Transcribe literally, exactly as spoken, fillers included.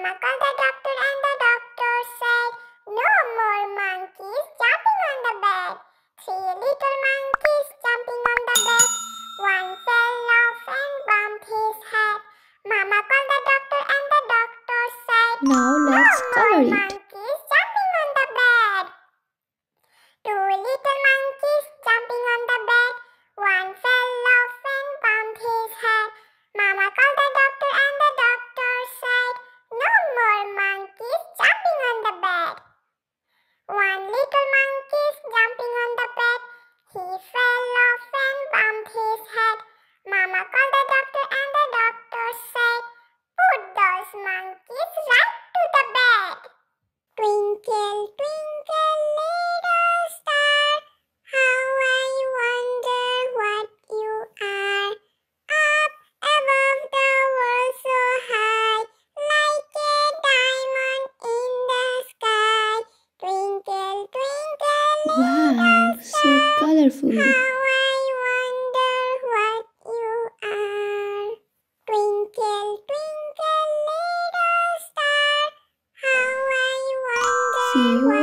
Mama called the doctor and the doctor said, no more monkeys jumping on the bed. Three little monkeys jumping on the bed. One fell off and bumped his head. Mama called the doctor and the doctor said, Now let's no color more it. monkeys jumping on the bed. Two little monkeys jumping on the bed. One fell off and bumped his head. Mama called the doctor and the doctor said, no more monkeys jumping on the bed. One little monkey jumping on the bed. He fell off and bumped his head. Mama called the doctor and the doctor said, put those monkeys right to the bed. Twinkle, twinkle, little star, how I wonder what you are. Up above the world so high, like a diamond in the sky. Twinkle, twinkle, Wow, little so star, colorful. how I wonder what you are. Twinkle, twinkle, little star, how I wonder See you